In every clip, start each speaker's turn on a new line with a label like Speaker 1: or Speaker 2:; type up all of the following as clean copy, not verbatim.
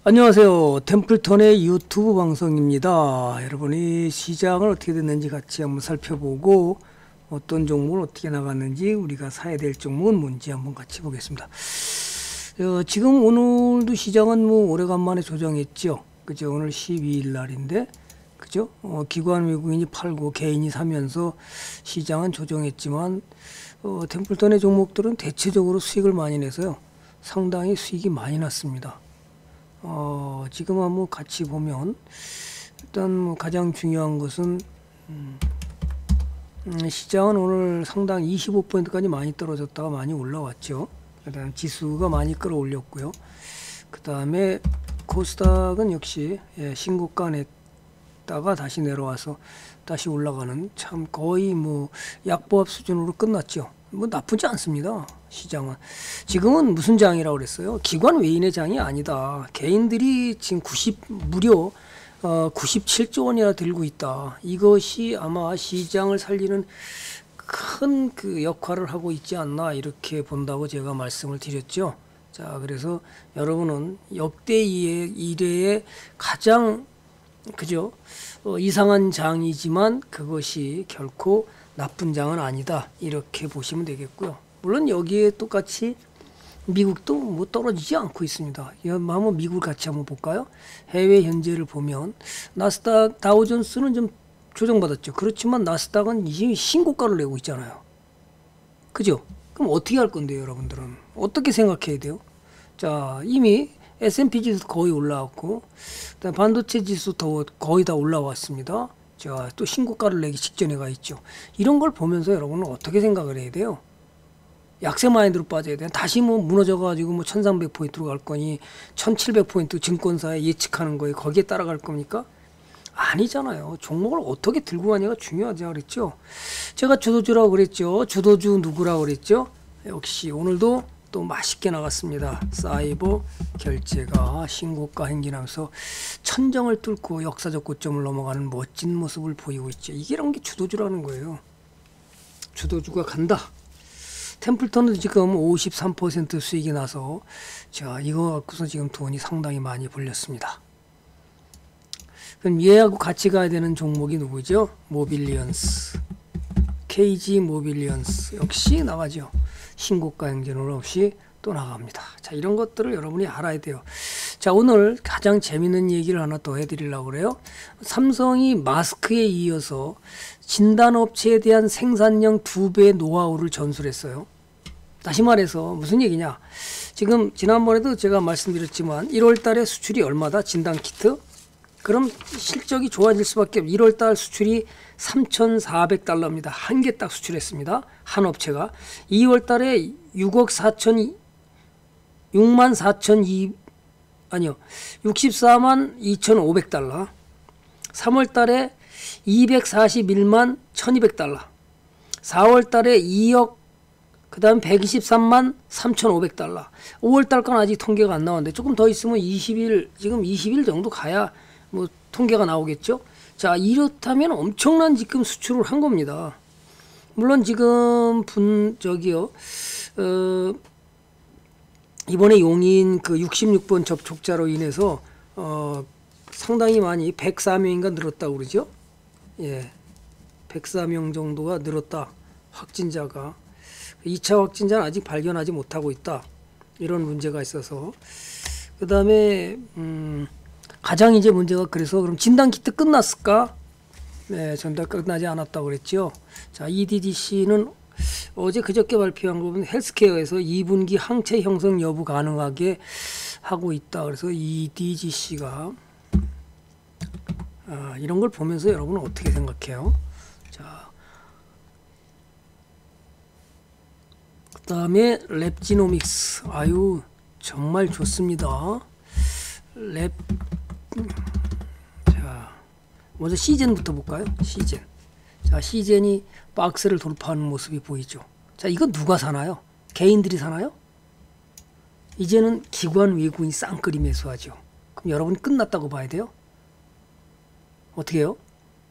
Speaker 1: 안녕하세요. 템플턴의 유튜브 방송입니다. 여러분이 시장을 어떻게 됐는지 같이 한번 살펴보고 어떤 종목을 어떻게 나갔는지 우리가 사야 될 종목은 뭔지 한번 같이 보겠습니다. 지금 오늘도 시장은 뭐 오래간만에 조정했죠. 그죠? 오늘 12일 날인데 그죠? 기관 외국인이 팔고 개인이 사면서 시장은 조정했지만 템플턴의 종목들은 대체적으로 수익을 많이 내서요. 상당히 수익이 많이 났습니다. 지금 한번 같이 보면 일단 뭐 가장 중요한 것은 시장은 오늘 상당히 25%까지 많이 떨어졌다가 많이 올라왔죠. 그다음 지수가 많이 끌어올렸고요. 그 다음에 코스닥은 역시 신고가 냈다가 다시 내려와서 다시 올라가는 참 거의 뭐 약보합 수준으로 끝났죠. 뭐 나쁘지 않습니다. 시장은 지금은 무슨 장이라고 그랬어요? 기관 외인의 장이 아니다. 개인들이 지금 무려 97조 원이나 들고 있다. 이것이 아마 시장을 살리는 큰 그 역할을 하고 있지 않나 이렇게 본다고 제가 말씀을 드렸죠. 자, 그래서 여러분은 역대 이래의 가장 그죠? 이상한 장이지만 그것이 결코 나쁜 장은 아니다. 이렇게 보시면 되겠고요. 물론 여기에 똑같이 미국도 뭐 떨어지지 않고 있습니다. 한번 미국 같이 한번 볼까요? 해외 현재를 보면 나스닥 다우존스는 좀 조정받았죠. 그렇지만 나스닥은 이제 신고가를 내고 있잖아요. 그죠? 그럼 어떻게 할 건데요, 여러분들은? 어떻게 생각해야 돼요? 자, 이미 S&P 지수 거의 올라왔고, 그다음 반도체 지수 거의 다 올라왔습니다. 자, 또 신고가를 내기 직전에 가 있죠. 이런 걸 보면서 여러분은 어떻게 생각을 해야 돼요? 약세 마인드로 빠져야 돼요. 다시 뭐 무너져가지고 뭐 1300포인트로 갈 거니 1700포인트 증권사에 예측하는 거에 거기에 따라갈 겁니까? 아니잖아요. 종목을 어떻게 들고 가냐가 중요하지 그랬죠. 제가 주도주라고 그랬죠. 주도주 누구라고 그랬죠. 역시 오늘도 또 맛있게 나갔습니다. 사이버 결제가 신고가 행진하면서 천정을 뚫고 역사적 고점을 넘어가는 멋진 모습을 보이고 있죠. 이런 게 주도주라는 거예요. 주도주가 간다. 템플턴은 지금 53% 수익이 나서 자, 이거 갖고서 지금 돈이 상당히 많이 벌렸습니다. 그럼 얘하고 같이 가야 되는 종목이 누구죠? 모빌리언스. KG 모빌리언스 역시 나가죠. 신고가 행진으로 없이 또 나갑니다. 자, 이런 것들을 여러분이 알아야 돼요. 자, 오늘 가장 재밌는 얘기를 하나 더 해드리려고 그래요. 삼성이 마스크에 이어서 진단업체에 대한 생산량 2배 노하우를 전수했어요. 다시 말해서 무슨 얘기냐? 지금 지난번에도 제가 말씀드렸지만 1월 달에 수출이 얼마다? 진단키트? 그럼 실적이 좋아질 수밖에 없어요. 1월 달 수출이 3,400달러입니다. 한 개 딱 수출했습니다. 한 업체가. 2월 달에 64만 2,500달러. 3월 달에 241만 1,200달러. 4월 달에 2억, 그 다음 123만 3,500달러. 5월 달까지는 아직 통계가 안 나왔는데 조금 더 있으면 20일, 지금 20일 정도 가야 뭐 통계가 나오겠죠. 자, 이렇다면 엄청난 지금 수출을 한 겁니다. 물론 지금 이번에 용인 그 66번 접촉자로 인해서 상당히 많이 104명인가 늘었다고 그러죠. 예, 104명 정도가 늘었다. 확진자가 2차 확진자는 아직 발견하지 못하고 있다. 이런 문제가 있어서 그 다음에 가장 이제 문제가 그래서 그럼 진단키트 끝났을까? 네, 전달 끝나지 않았다고 그랬죠. 자, EDDC는 어제 그저께 발표한 거 보면 헬스케어에서 2분기 항체 형성 여부 가능하게 하고 있다. 그래서 EDDC가 이런 걸 보면서 여러분은 어떻게 생각해요? 자, 그 다음에 랩지노믹스. 아유, 정말 좋습니다. 자, 먼저 시젠부터 볼까요? 시젠. 자, 시젠이 박스를 돌파하는 모습이 보이죠. 자, 이거 누가 사나요? 개인들이 사나요? 이제는 기관 외국인이 쌍끌이 매수하죠. 그럼 여러분 끝났다고 봐야 돼요? 어떻게 해요?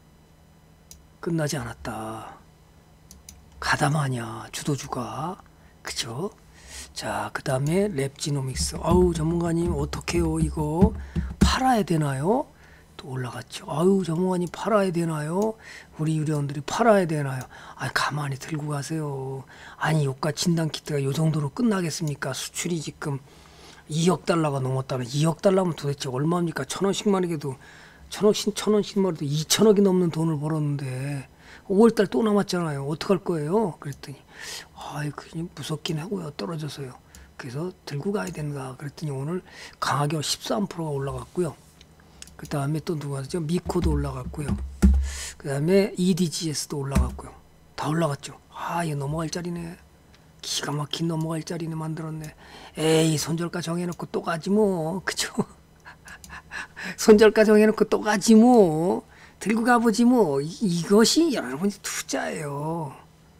Speaker 1: 끝나지 않았다. 가담하냐, 주도주가. 그죠? 자, 그 다음에 랩지노믹스. 아우, 전문가님 어떡해요? 이거 팔아야 되나요? 또 올라갔죠. 아유, 전문가님 팔아야 되나요? 우리 유료원들이 팔아야 되나요? 아니, 가만히 들고 가세요. 아니, 요가 진단 키트가 요 정도로 끝나겠습니까? 수출이 지금 2억 달러가 넘었다는. 2억 달러면 도대체 얼마입니까? 1,000원씩만 해도 1,000원씩만 해도 2천억이 넘는 돈을 벌었는데 5월달 또 남았잖아요. 어떡할 거예요? 그랬더니 아이, 그냥 무섭긴 하고요. 떨어져서요. 그래서 들고 가야 된다. 그랬더니 오늘 강하게 13%가 올라갔고요. 그 다음에 또 누가 하죠? 미코도 올라갔고요. 그 다음에 EDGS도 올라갔고요. 다 올라갔죠. 아, 이거 넘어갈 자리네. 기가 막힌 넘어갈 자리네 만들었네. 에이, 손절가 정해놓고 또 가지 뭐. 그죠? 손절가 정해놓고 또 가지 뭐. 들고 가보지 뭐. 이것이 여러분 투자예요.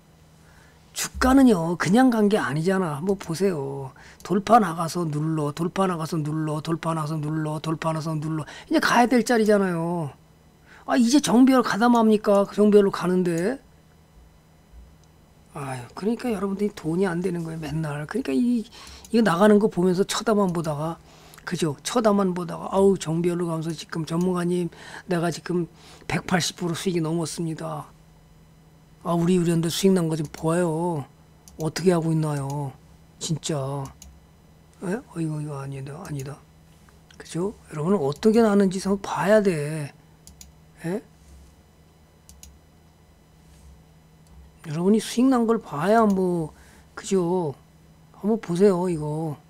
Speaker 1: 주가는요 그냥 간 게 아니잖아. 한번 보세요. 돌파 나가서 눌러, 돌파 나가서 눌러, 돌파 나가서 눌러, 돌파 나가서 눌러. 이제 가야 될 자리잖아요. 아, 이제 정비열 가담합니까? 정비열로 가는데. 아유, 그러니까 여러분들이 돈이 안 되는 거예요, 맨날. 그러니까 이거 나가는 거 보면서 쳐다만 보다가, 그죠? 쳐다만 보다가, 아우, 정비열로 가면서 지금 전문가님, 내가 지금 180% 수익이 넘었습니다. 아, 우리 유료원들 수익 난 거 좀 보아요. 어떻게 하고 있나요? 진짜. 에? 이거 아니다. 그죠? 여러분은 어떻게 나는지 한번 봐야 돼. 에? 여러분이 수익 난 걸 봐야 뭐, 그죠? 한번 보세요, 이거.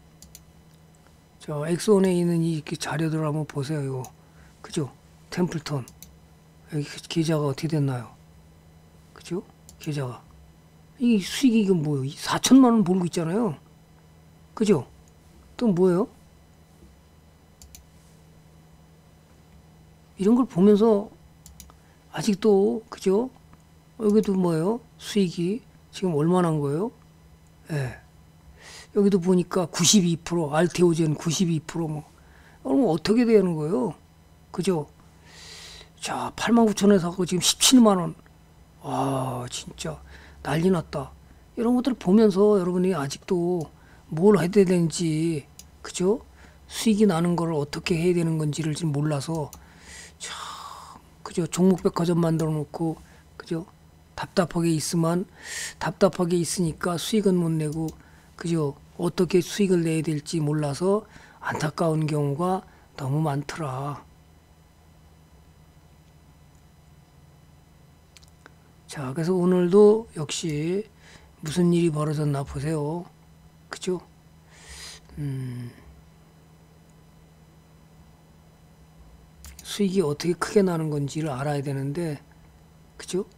Speaker 1: 저, 엑소원에 있는 이 자료들 한번 보세요, 이거. 그죠? 템플턴. 여기 계좌가 어떻게 됐나요? 그죠? 계좌가. 이 수익이 이건 뭐예요? 4천만 원 벌고 있잖아요. 그죠? 또 뭐예요? 이런 걸 보면서 아직도, 그죠? 여기도 뭐예요? 수익이 지금 얼마나 한 거예요? 예. 여기도 보니까 92%, 알테오젠 92% 뭐. 그럼 어떻게 되는 거예요? 그죠? 자, 89,000원에 사고 지금 17만 원. 아, 진짜 난리 났다. 이런 것들을 보면서 여러분이 아직도 뭘 해야 되는지, 그죠? 수익이 나는 걸 어떻게 해야 되는 건지를 지금 몰라서, 참, 그죠? 종목백화점 만들어 놓고, 그죠? 답답하게 있으니까 수익은 못 내고, 그죠? 어떻게 수익을 내야 될지 몰라서 안타까운 경우가 너무 많더라. 자, 그래서 오늘도 역시 무슨 일이 벌어졌나 보세요. 그죠? 수익이 어떻게 크게 나는 건지를 알아야 되는데, 그죠?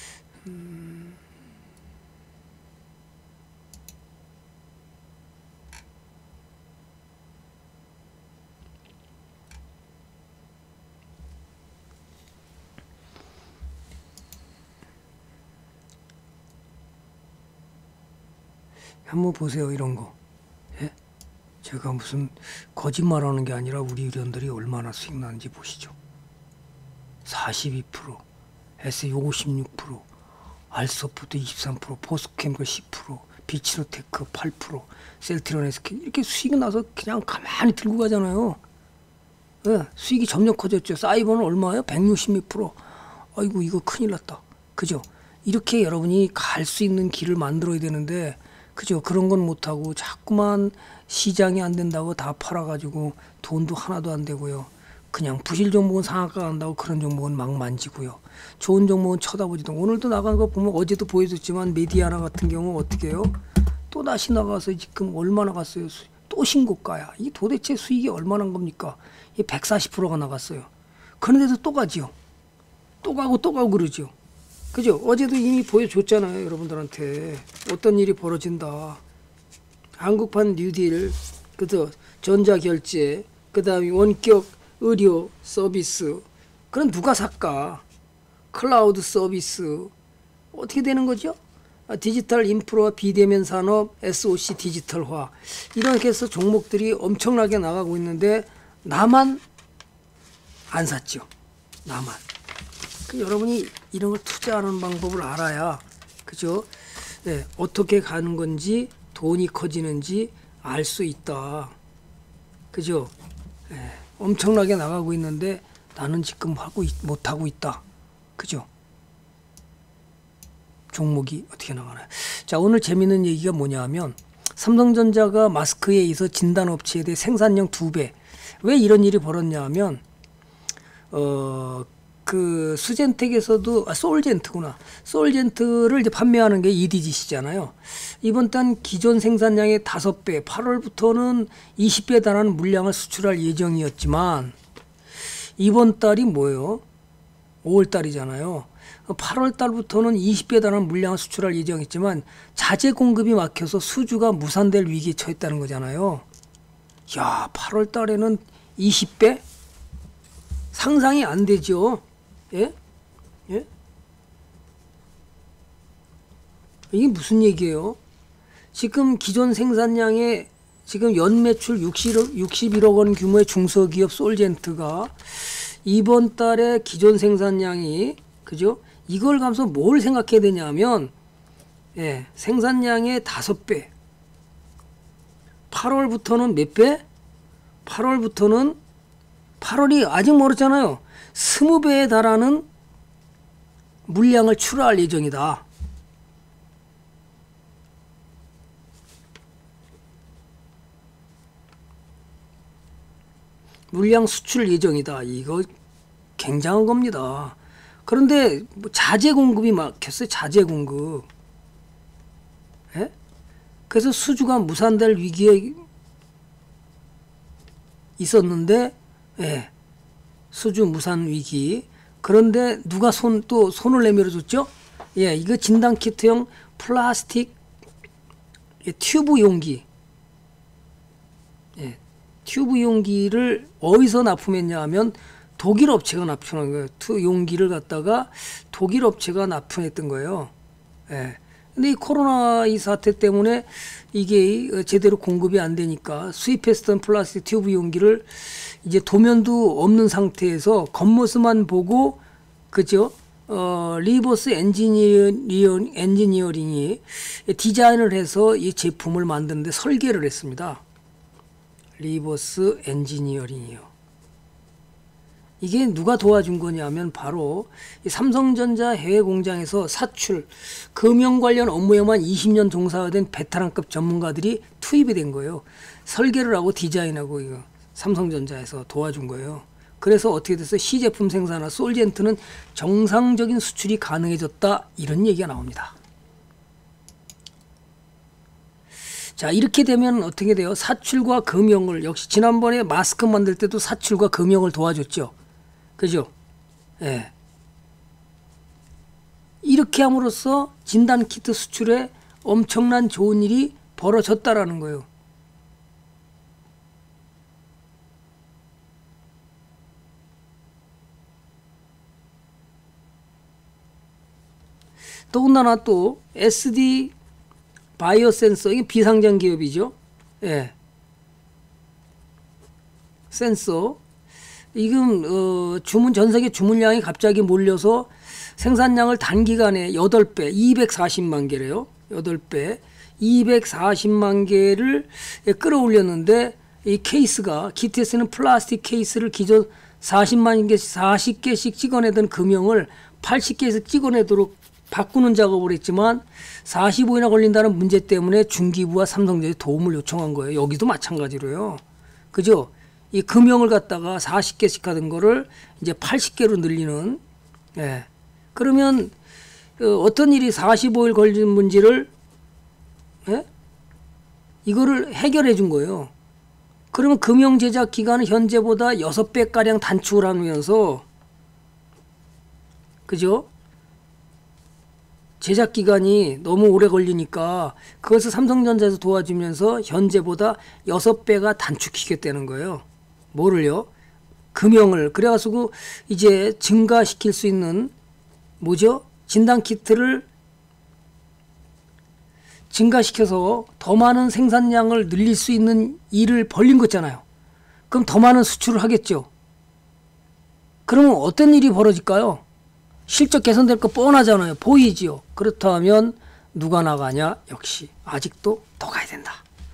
Speaker 1: 한번 보세요, 이런 거. 예? 제가 무슨 거짓말하는 게 아니라 우리 유료원들이 얼마나 수익 나는지 보시죠. 42%, SE 56%, 알소프트 23%, 포스캠글 10%, 비치노테크 8%, 셀트리온 SK 이렇게 수익이 나서 그냥 가만히 들고 가잖아요. 예, 수익이 점점 커졌죠. 사이버는 얼마예요? 166%. 아이고, 이거 큰일 났다. 그죠? 이렇게 여러분이 갈 수 있는 길을 만들어야 되는데, 그죠? 그런 건 못하고 자꾸만 시장이 안 된다고 다 팔아가지고 돈도 하나도 안 되고요. 그냥 부실 종목은 상한가 간다고 그런 종목은 막 만지고요. 좋은 종목은 쳐다보지도. 오늘도 나간 거 보면 어제도 보여줬지만 메디아나 같은 경우 어떻게 해요? 또 다시 나가서 지금 얼마나 갔어요? 또 신고가야. 이게 도대체 수익이 얼마나 한 겁니까? 이게 140%가 나갔어요. 그런데도 또 가지요. 또 가고 그러죠. 그죠? 어제도 이미 보여줬잖아요. 여러분들한테. 어떤 일이 벌어진다. 한국판 뉴딜, 그죠? 전자결제, 그 다음에 원격 의료 서비스. 그럼 누가 살까? 클라우드 서비스. 어떻게 되는 거죠? 디지털 인프라 비대면 산업, SOC 디지털화. 이렇게 해서 종목들이 엄청나게 나가고 있는데 나만 안 샀죠. 나만. 여러분이 이런 걸 투자하는 방법을 알아야, 그죠? 네, 어떻게 가는 건지 돈이 커지는지 알 수 있다. 그죠? 엄청나게 나가고 있는데 나는 지금 못하고 있다. 그죠? 종목이 어떻게 나가나요? 자, 오늘 재밌는 얘기가 뭐냐 하면 삼성전자가 마스크에 의해서 진단업체에 대해 생산량 2배. 왜 이런 일이 벌었냐 하면 그 수젠텍에서도 솔젠트구나. 솔젠트를 이제 판매하는 게 EDGC잖아요. 이번 달 기존 생산량의 5배, 8월부터는 20배에 달하는 물량을 수출할 예정이었지만 이번 달이 뭐예요? 5월 달이잖아요. 8월 달부터는 20배에 달하는 물량을 수출할 예정이었지만 자재 공급이 막혀서 수주가 무산될 위기에 처했다는 거잖아요. 야, 8월 달에는 20배? 상상이 안 되죠. 예? 예? 이게 무슨 얘기예요? 지금 기존 생산량의 지금 연매출 61억 원 규모의 중소기업 솔젠트가 이번 달에 기존 생산량이, 그죠? 이걸 가면서 뭘 생각해야 되냐면, 예, 생산량의 5배. 8월부터는 몇 배? 8월이 아직 멀었잖아요. 20배에 달하는 물량을 출하할 예정이다. 물량 수출 예정이다. 이거 굉장한 겁니다. 그런데 뭐 자재 공급이 막혔어요. 자재 공급. 예? 그래서 수주가 무산될 위기에 있었는데, 예, 수주 무산 위기. 그런데 누가 손을 내밀어 줬죠? 예, 이거 진단키트형 플라스틱 튜브 용기. 예, 튜브 용기를 어디서 납품했냐 하면 독일 업체가 납품한 거예요. 용기를 갖다가 독일 업체가 납품했던 거예요. 예. 근데 이 코로나 이 사태 때문에 이게 제대로 공급이 안 되니까 수입했던 플라스틱 튜브 용기를 이제 도면도 없는 상태에서 겉모습만 보고, 그죠? 리버스 엔지니어링이 디자인을 해서 이 제품을 만드는데 설계를 했습니다. 리버스 엔지니어링이요. 이게 누가 도와준 거냐면 바로 삼성전자 해외 공장에서 사출, 금형 관련 업무에만 20년 종사된 베테랑급 전문가들이 투입이 된 거예요. 설계를 하고 디자인하고 이거 삼성전자에서 도와준 거예요. 그래서 어떻게 됐어요? 시제품 생산화 솔젠트는 정상적인 수출이 가능해졌다. 이런 얘기가 나옵니다. 자, 이렇게 되면 어떻게 돼요? 사출과 금형을, 역시 지난번에 마스크 만들 때도 사출과 금형을 도와줬죠. 그죠? 예. 이렇게 함으로써 진단키트 수출에 엄청난 좋은 일이 벌어졌다라는 거예요. 더군다나 또 SD 바이오 센서, 이게 비상장 기업이죠. 예. 센서. 지금 전 세계 주문량이 갑자기 몰려서 생산량을 단기간에 8배, 240만 개래요. 8배, 240만 개를 끌어올렸는데 이 케이스가, 기트에서는 플라스틱 케이스를 기존 40개씩 찍어내던 금형을 80개에서 찍어내도록 바꾸는 작업을 했지만 45일이나 걸린다는 문제 때문에 중기부와 삼성전자에 도움을 요청한 거예요. 여기도 마찬가지로요. 그죠? 이 금형을 갖다가 40개씩 하던 거를 이제 80개로 늘리는, 예. 그러면 어떤 일이 45일 걸린 문제를, 예? 이거를 해결해 준 거예요. 그러면 금형 제작 기간은 현재보다 6배가량 단축을 하면서, 그죠? 제작 기간이 너무 오래 걸리니까 그것을 삼성전자에서 도와주면서 현재보다 6배가 단축시켰다는 거예요. 뭐를요? 금형을. 그래가지고 이제 증가시킬 수 있는, 뭐죠? 진단키트를 증가시켜서 더 많은 생산량을 늘릴 수 있는 일을 벌린 거잖아요. 그럼 더 많은 수출을 하겠죠. 그러면 어떤 일이 벌어질까요? 실적 개선될 거 뻔하잖아요. 보이지요. 그렇다면 누가 나가냐? 역시 아직도 더 가야 된다.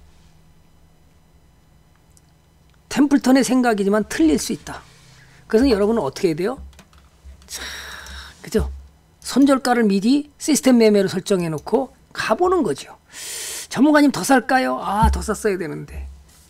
Speaker 1: 템플턴의 생각이지만 틀릴 수 있다. 그래서 여러분은 어떻게 해야 돼요? 자, 그죠? 손절가를 미리 시스템 매매로 설정해 놓고 가보는 거죠. 전문가님 더 살까요? 아, 더 샀어야 되는데.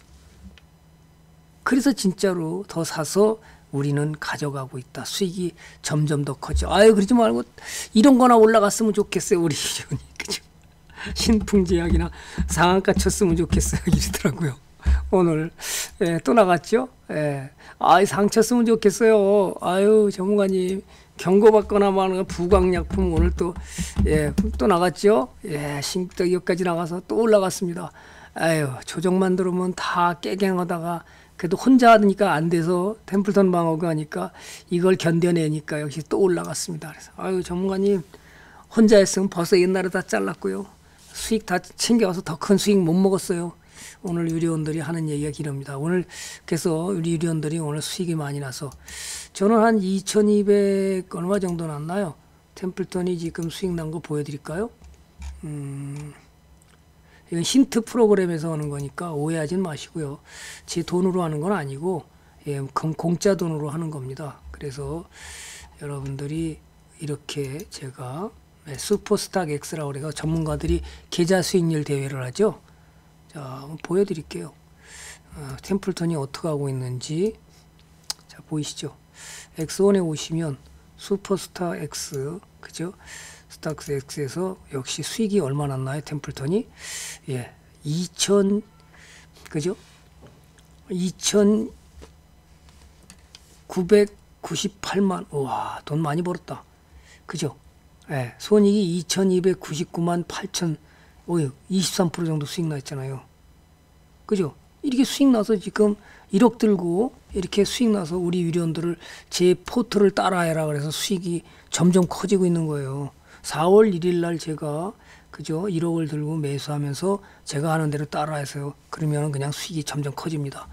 Speaker 1: 그래서 진짜로 더 사서 우리는 가져가고 있다. 수익이 점점 더 커져. 아유, 그러지 말고 이런 거나 올라갔으면 좋겠어요. 우리 기준이. 그죠? 신풍제약이나 상한가 쳤으면 좋겠어요. 이러더라고요. 오늘 또 나갔죠. 아이, 상 쳤으면 좋겠어요. 아유, 전문가님 경고받거나 마는 부광약품 오늘 또 나갔죠. 신떡 여기까지 나가서 또 올라갔습니다. 아유, 조정만 들으면 다 깨갱하다가 그래도 혼자 하니까 안 돼서 템플턴 방어가 하니까 이걸 견뎌내니까 역시 또 올라갔습니다. 그래서 아유, 전문가님 혼자 했으면 벌써 옛날에 다 잘랐고요. 수익 다 챙겨와서 더 큰 수익 못 먹었어요. 오늘 유리원들이 하는 얘기가 기릅니다. 오늘 그래서 우리 유리원들이 오늘 수익이 많이 나서 저는 한 2200 얼마 정도 났나요? 템플턴이 지금 수익 난 거 보여드릴까요? 이건 힌트 프로그램에서 하는 거니까 오해하진 마시고요. 제 돈으로 하는 건 아니고 공짜 돈으로 하는 겁니다. 그래서 여러분들이 이렇게 제가 슈퍼스탁 X라고 그래서 전문가들이 계좌 수익률 대회를 하죠. 자, 한번 보여드릴게요. 템플턴이 어떻게 하고 있는지. 자, 보이시죠? X1에 오시면 슈퍼스타 X, 그죠? 스탁스 X에서 역시 수익이 얼마 났나요? 템플턴이 2000, 그죠? 2998만. 우와, 돈 많이 벌었다. 그죠? 손익이 2299만 8천. 23% 정도 수익 났잖아요. 그죠? 이렇게 수익 나서 지금 1억 들고 이렇게 수익 나서 우리 유리원들을 제 포트를 따라해라 그래서 수익이 점점 커지고 있는 거예요. 4월 1일 날 제가 그죠? 1억을 들고 매수하면서 제가 하는 대로 따라해서요. 그러면 그냥 수익이 점점 커집니다.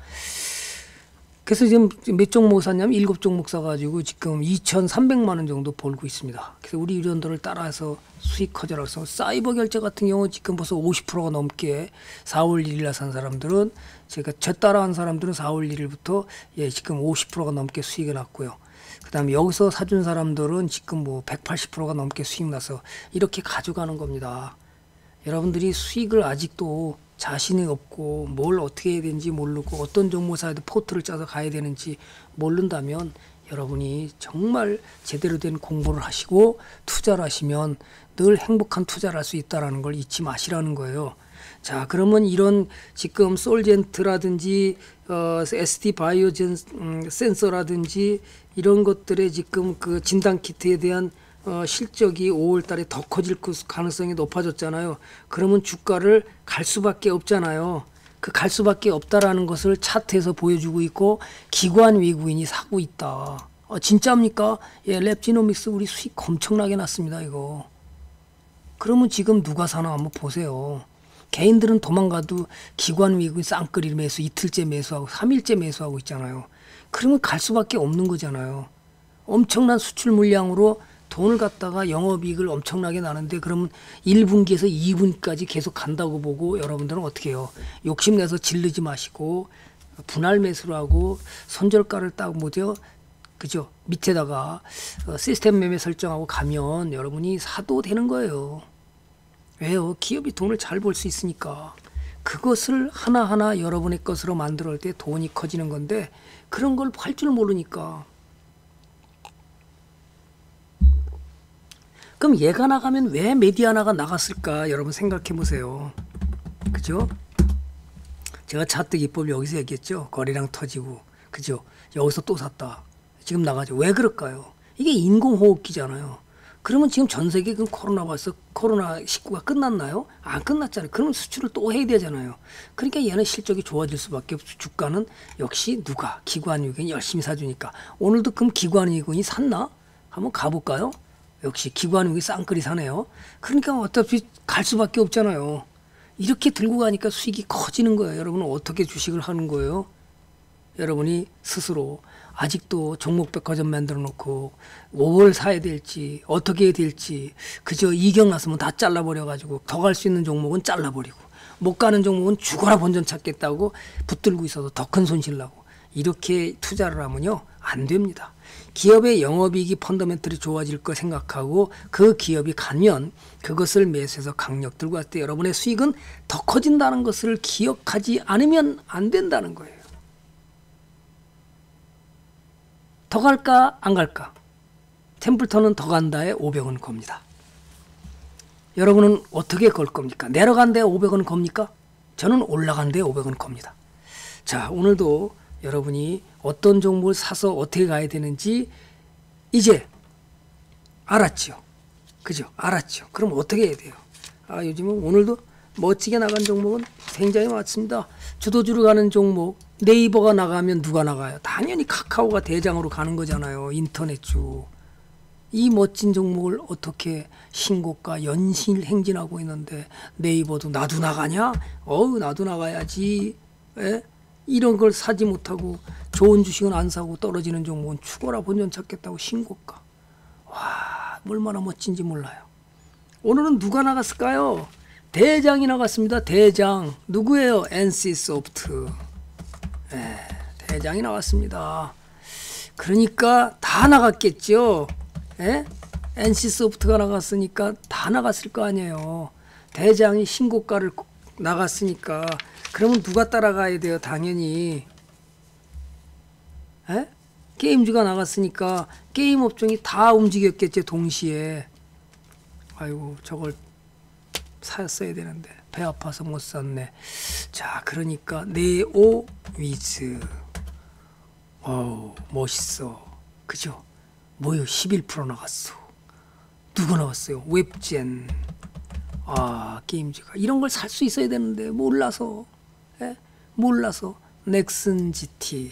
Speaker 1: 그래서 지금 몇 종목 샀냐면 7종목 사가지고 지금 2,300만 원 정도 벌고 있습니다. 그래서 우리 유리원들을 따라해서 수익 커져라. 그래서 사이버 결제 같은 경우 지금 벌써 50%가 넘게 4월 1일 날 산 사람들은 제가 저 따라한 사람들은 4월 1일부터 지금 50%가 넘게 수익이 났고요. 그 다음에 여기서 사준 사람들은 지금 뭐 180%가 넘게 수익 나서 이렇게 가져가는 겁니다. 여러분들이 수익을 아직도 자신이 없고 뭘 어떻게 해야 되는지 모르고 어떤 종목 사야 돼 포트를 짜서 가야 되는지 모른다면 여러분이 정말 제대로 된 공부를 하시고 투자를 하시면 늘 행복한 투자를 할 수 있다는 걸 잊지 마시라는 거예요. 자, 그러면 이런 지금 솔젠트라든지 SD 바이오 센서라든지 이런 것들의 지금 그 진단 키트에 대한 실적이 5월 달에 더 커질 가능성이 높아졌잖아요. 그러면 주가를 갈 수밖에 없잖아요. 그 갈 수밖에 없다라는 것을 차트에서 보여주고 있고 기관 외국인이 사고 있다. 진짜입니까? 랩지노믹스 우리 수익 엄청나게 났습니다. 이거. 그러면 지금 누가 사나 한번 보세요. 개인들은 도망가도 기관 외국인 쌍끌이 매수 이틀째 매수하고 3일째 매수하고 있잖아요. 그러면 갈 수밖에 없는 거잖아요. 엄청난 수출 물량으로 돈을 갖다가 영업이익을 엄청나게 나는데 그러면 1분기에서 2분까지 계속 간다고 보고 여러분들은 어떻게 해요? 욕심내서 질르지 마시고 분할 매수를 하고 손절가를 딱 뭐죠? 그죠? 밑에다가 시스템 매매 설정하고 가면 여러분이 사도 되는 거예요. 왜요? 기업이 돈을 잘 벌 수 있으니까. 그것을 하나하나 여러분의 것으로 만들 때 돈이 커지는 건데 그런 걸 할 줄 모르니까. 그럼 얘가 나가면 왜 메디아나가 나갔을까? 여러분 생각해 보세요. 그죠? 제가 차트 기법 여기서 얘기했죠. 거래량 터지고. 그죠? 여기서 또 샀다. 지금 나가죠. 왜 그럴까요? 이게 인공호흡기잖아요. 그러면 지금 전 세계 그 코로나19가 끝났나요? 안 끝났잖아요. 그러면 수출을 또 해야 되잖아요. 그러니까 얘는 실적이 좋아질 수밖에 없고 주가는 역시 누가? 기관유견이 열심히 사주니까. 오늘도 그럼 기관유견이 샀나? 한번 가볼까요? 역시 기관유견이 쌍끌이 사네요. 그러니까 어차피 갈 수밖에 없잖아요. 이렇게 들고 가니까 수익이 커지는 거예요. 여러분은 어떻게 주식을 하는 거예요? 여러분이 스스로 아직도 종목백화점 만들어 놓고 뭘 사야 될지 어떻게 해야 될지 그저 이경 났으면 다 잘라버려 가지고 더 갈 수 있는 종목은 잘라버리고 못 가는 종목은 죽어라 본전 찾겠다고 붙들고 있어서 더 큰 손실 나고 이렇게 투자를 하면요 안 됩니다. 기업의 영업이익이 펀더멘털이 좋아질 거 생각하고 그 기업이 가면 그것을 매수해서 강력 들고 왔을 때 여러분의 수익은 더 커진다는 것을 기억하지 않으면 안 된다는 거예요. 더 갈까 안 갈까? 템플턴은 더 간다에 500원 겁니다. 여러분은 어떻게 걸 겁니까? 내려간 데에 500원 겁니까? 저는 올라간 데에 500원 겁니다. 자, 오늘도 여러분이 어떤 종목을 사서 어떻게 가야 되는지 이제 알았죠. 그죠? 알았죠. 그럼 어떻게 해야 돼요? 요즘은 오늘도 멋지게 나간 종목은 굉장히 많습니다. 주도주로 가는 종목 네이버가 나가면 누가 나가요? 당연히 카카오가 대장으로 가는 거잖아요. 인터넷주. 이 멋진 종목을 어떻게 신고가 연실 행진하고 있는데 네이버도 나도 나가냐? 나도 나가야지. 에? 이런 걸 사지 못하고 좋은 주식은 안 사고 떨어지는 종목은 죽어라 본전 찾겠다고 신고가. 와, 얼마나 멋진지 몰라요. 오늘은 누가 나갔을까요? 대장이 나갔습니다. 대장. 누구예요? NC소프트. 대장이 나왔습니다. 그러니까 다 나갔겠죠. NC소프트가 나갔으니까 다 나갔을 거 아니에요. 대장이 신고가를 나갔으니까 그러면 누가 따라가야 돼요? 당연히 게임주가 나갔으니까 게임 업종이 다 움직였겠죠. 동시에. 아이고 저걸 샀어야 되는데 배 아파서 못 샀네. 자, 그러니까 네오 위즈 멋있어. 그죠? 뭐요? 11% 나갔어. 누가 나왔어요? 웹젠. 게임즈가 이런 걸 살 수 있어야 되는데 몰라서. 몰라서 넥슨 GT.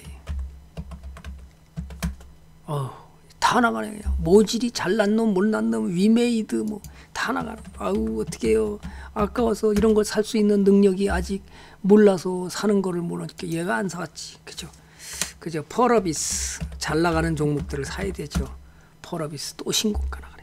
Speaker 1: 다 나가네. 그냥 모질이 잘난 놈 못난 놈 위메이드 뭐 다 나가네. 어떻게 해요? 아까워서 이런 걸 살 수 있는 능력이 아직 몰라서 사는 거를 모르니까 얘가 안 사왔지. 그죠? 펄어비스 잘 나가는 종목들을 사야 되죠. 펄어비스 또 신고가 나가네.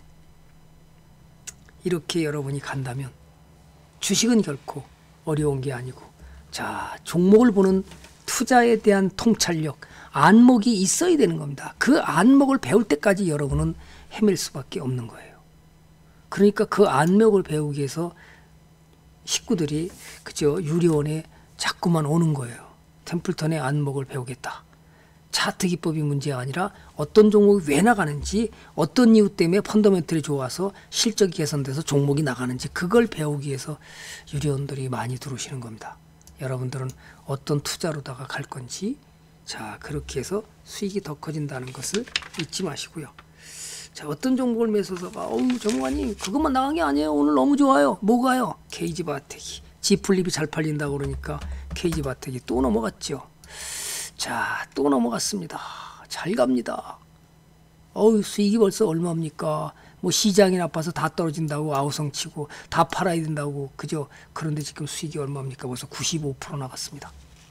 Speaker 1: 이렇게 여러분이 간다면 주식은 결코 어려운 게 아니고, 자, 종목을 보는 투자에 대한 통찰력, 안목이 있어야 되는 겁니다. 그 안목을 배울 때까지 여러분은 헤맬 수밖에 없는 거예요. 그러니까 그 안목을 배우기 위해서 식구들이 그죠? 유료원에 자꾸만 오는 거예요. 템플턴의 안목을 배우겠다. 차트 기법이 문제가 아니라 어떤 종목이 왜 나가는지, 어떤 이유 때문에 펀더멘털이 좋아서 실적이 개선돼서 종목이 나가는지, 그걸 배우기 위해서 유료원들이 많이 들어오시는 겁니다. 여러분들은 어떤 투자로다가 갈 건지, 자, 그렇게 해서 수익이 더 커진다는 것을 잊지 마시고요. 자, 어떤 종목을 매수해서 전문가님 그것만 나간 게 아니에요. 오늘 너무 좋아요. 뭐가요? KG바텍이. 지플립이 잘 팔린다고 그러니까 KG바텍이 또 넘어갔죠. 자, 또 넘어갔습니다. 잘 갑니다. 수익이 벌써 얼마입니까? 뭐 시장이 나빠서 다 떨어진다고 아우성치고 다 팔아야 된다고, 그죠? 그런데 지금 수익이 얼마입니까? 벌써 95% 나갔습니다.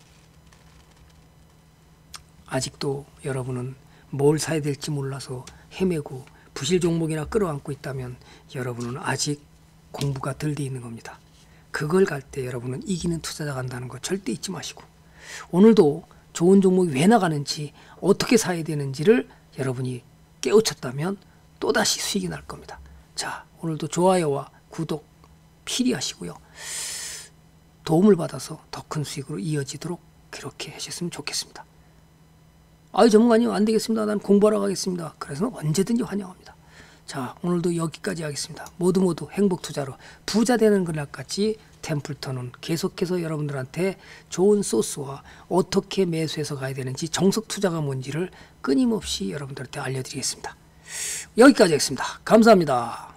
Speaker 1: 아직도 여러분은 뭘 사야 될지 몰라서 헤매고 부실 종목이나 끌어안고 있다면 여러분은 아직 공부가 덜 돼 있는 겁니다. 그걸 갈 때 여러분은 이기는 투자자 간다는 거 절대 잊지 마시고, 오늘도 좋은 종목이 왜 나가는지, 어떻게 사야 되는지를 여러분이 깨우쳤다면 또다시 수익이 날 겁니다. 자, 오늘도 좋아요와 구독 필히 하시고요. 도움을 받아서 더 큰 수익으로 이어지도록 그렇게 하셨으면 좋겠습니다. 전문가님 안 되겠습니다. 난 공부하러 가겠습니다. 그래서 언제든지 환영합니다. 자, 오늘도 여기까지 하겠습니다. 모두 행복 투자로 부자 되는 그날까지 템플턴은 계속해서 여러분들한테 좋은 소스와 어떻게 매수해서 가야 되는지, 정석 투자가 뭔지를 끊임없이 여러분들한테 알려드리겠습니다. 여기까지 하겠습니다. 감사합니다.